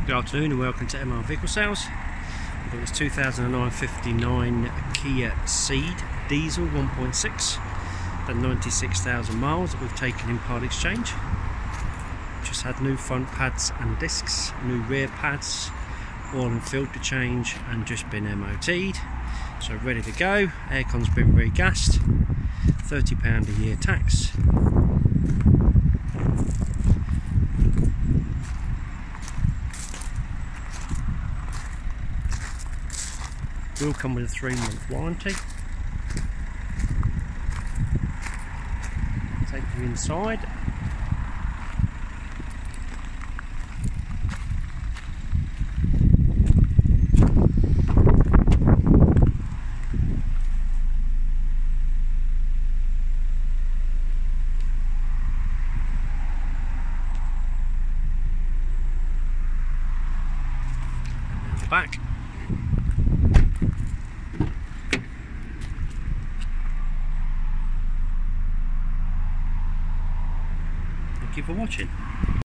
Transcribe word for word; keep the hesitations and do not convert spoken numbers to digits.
Good afternoon and welcome to M R Vehicle Sales. We've got this two thousand nine fifty-nine Kia Ceed diesel one point six, done ninety-six thousand miles that we've taken in part exchange. Just had new front pads and discs, new rear pads, oil and filter change, and just been M O T'd. So ready to go. Aircon's been re-gassed, thirty pounds a year tax. Will come with a three month warranty. Take you inside. And the back. Thank you for watching.